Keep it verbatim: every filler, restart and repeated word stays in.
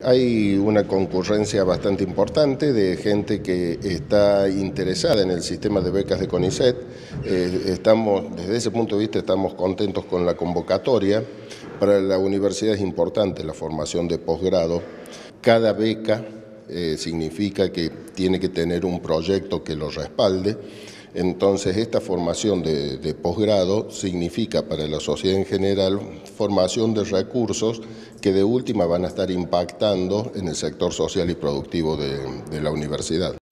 Hay una concurrencia bastante importante de gente que está interesada en el sistema de becas de CONICET. Eh, estamos, desde ese punto de vista estamos contentos con la convocatoria. Para la universidad es importante la formación de posgrado. Cada beca eh, significa que tiene que tener un proyecto que lo respalde. Entonces, esta formación de, de posgrado significa para la sociedad en general formación de recursos que de última van a estar impactando en el sector social y productivo de, de la universidad.